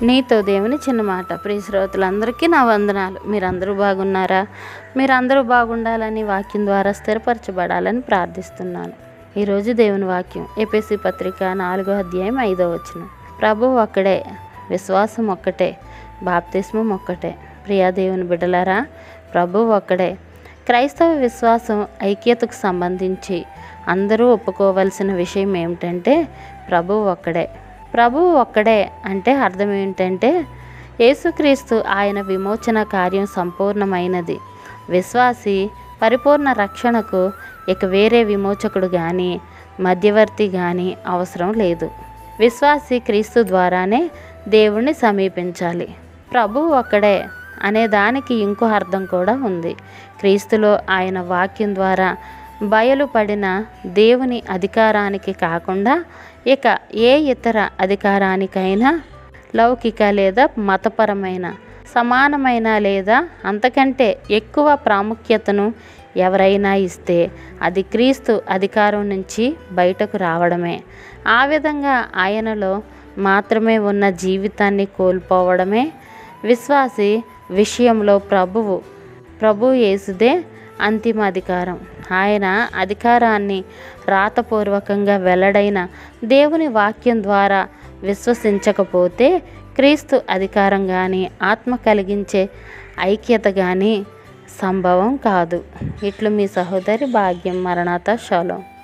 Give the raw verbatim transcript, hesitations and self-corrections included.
నీతో దేవుని చిన్న మాట. ప్రియ శ్రోతలందరికీ నా వందనాలు. మీరందరూ బాగున్నారా? మీరందరూ బాగుండాలని, వాక్యం ద్వారా స్థిరపరచబడాలని ప్రార్థిస్తున్నాను. ఈరోజు దేవుని వాక్యం ఎఫెసీ పత్రిక నాలుగో అధ్యాయం ఐదో వచనం. ప్రభువు ఒక్కడే, విశ్వాసం ఒక్కటే, బాప్తిస్మం ఒక్కటే. ప్రియా దేవుని బిడ్డలారా, ప్రభువు ఒక్కడే. క్రైస్తవ విశ్వాసం ఐక్యతకు సంబంధించి అందరూ ఒప్పుకోవలసిన విషయం ఏమిటంటే ప్రభువు ఒక్కడే. ప్రభువు ఒక్కడే అంటే అర్థం ఏంటంటే యేసుక్రీస్తు ఆయన విమోచన కార్యం సంపూర్ణమైనది. విశ్వాసి పరిపూర్ణ రక్షణకు ఇక వేరే విమోచకుడు కానీ మధ్యవర్తి కానీ అవసరం లేదు. విశ్వాసి క్రీస్తు ద్వారానే దేవుణ్ణి సమీపించాలి. ప్రభువు ఒక్కడే అనే దానికి ఇంకో అర్థం కూడా ఉంది. క్రీస్తులో ఆయన వాక్యం ద్వారా బయలుపడిన దేవుని అధికారానికి కాకుండా ఇక ఏ ఇతర అధికారానికైనా లౌకిక లేదా మతపరమైన సమానమైన లేదా అంతకంటే ఎక్కువ ప్రాముఖ్యతను ఎవరైనా ఇస్తే అది క్రీస్తు అధికారం నుంచి బయటకు రావడమే. ఆ విధంగా ఆయనలో మాత్రమే ఉన్న జీవితాన్ని కోల్పోవడమే విశ్వాసి విషయంలో ప్రభువు ప్రభు యేసుదే అంతిమ అధికారం. ఆయన అధికారాన్ని రాతపూర్వకంగా వెల్లడైన దేవుని వాక్యం ద్వారా విశ్వసించకపోతే క్రీస్తు అధికారం కానీ ఆత్మ కలిగించే ఐక్యత కానీ సంభవం కాదు. ఇట్లు మీ సహోదరి భాగ్యం. మరణాత షాలోమ్.